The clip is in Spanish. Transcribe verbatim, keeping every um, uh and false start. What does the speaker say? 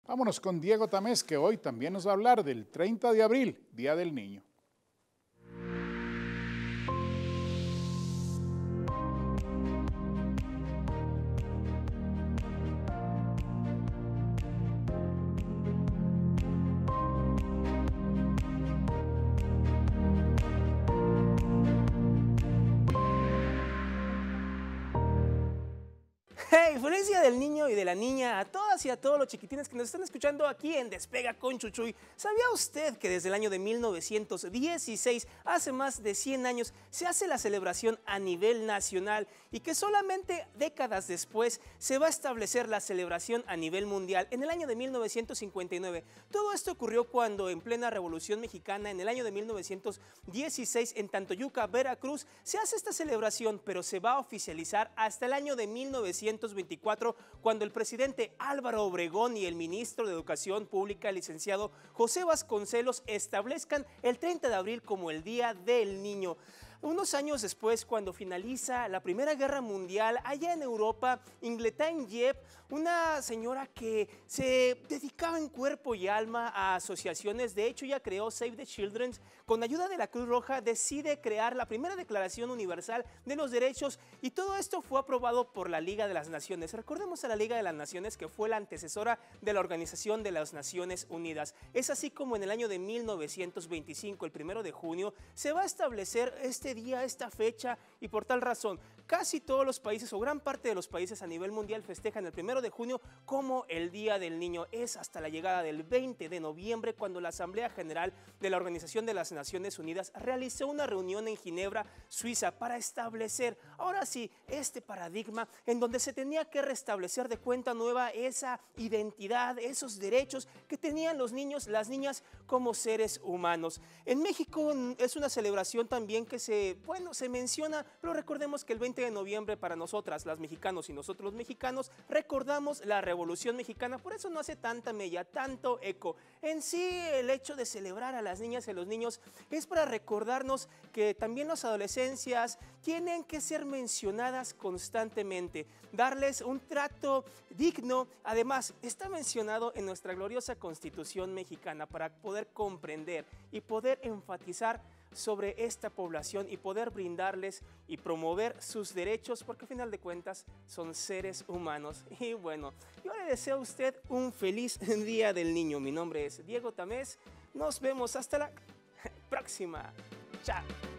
Vámonos con Diego Tamés, que hoy también nos va a hablar del treinta de abril, Día del Niño. ¡Hey! ¡Feliz Día del Niño y de la Niña! A todas y a todos los chiquitines que nos están escuchando aquí en Despega con Chuchuy. ¿Sabía usted que desde el año de mil novecientos dieciséis, hace más de cien años, se hace la celebración a nivel nacional y que solamente décadas después se va a establecer la celebración a nivel mundial en el año de mil novecientos cincuenta y nueve? Todo esto ocurrió cuando en plena Revolución Mexicana, en el año de mil novecientos dieciséis, en Tantoyuca, Veracruz, se hace esta celebración, pero se va a oficializar hasta el año de mil novecientos veinticuatro, cuando el presidente Álvaro Obregón y el ministro de Educación Pública, el licenciado José Vasconcelos, establezcan el treinta de abril como el Día del Niño. Unos años después, cuando finaliza la Primera Guerra Mundial, allá en Europa, Ingletine Jebb, una señora que se dedicaba en cuerpo y alma a asociaciones, de hecho ya creó Save the Children, con ayuda de la Cruz Roja decide crear la primera Declaración Universal de los Derechos, y todo esto fue aprobado por la Liga de las Naciones. Recordemos a la Liga de las Naciones, que fue la antecesora de la Organización de las Naciones Unidas. Es así como en el año de mil novecientos veinticinco, el primero de junio, se va a establecer este día, esta fecha, y por tal razón casi todos los países o gran parte de los países a nivel mundial festejan el primero de junio como el Día del Niño. Es hasta la llegada del veinte de noviembre cuando la Asamblea General de la Organización de las Naciones Unidas realizó una reunión en Ginebra, Suiza, para establecer ahora sí este paradigma en donde se tenía que restablecer de cuenta nueva esa identidad, esos derechos que tenían los niños, las niñas como seres humanos. En México es una celebración también que se, bueno, se menciona, pero recordemos que el veinte de noviembre para nosotras, las mexicanos y nosotros los mexicanos, recordamos la Revolución Mexicana, por eso no hace tanta mella, tanto eco. En sí, el hecho de celebrar a las niñas y a los niños es para recordarnos que también las adolescencias tienen que ser mencionadas constantemente, darles un trato digno. Además, está mencionado en nuestra gloriosa Constitución mexicana para poder comprender y poder enfatizar sobre esta población y poder brindarles y promover sus derechos, porque al final de cuentas son seres humanos. Y bueno, yo le deseo a usted un feliz Día del Niño. Mi nombre es Diego Tamés. Nos vemos hasta la próxima. Chao.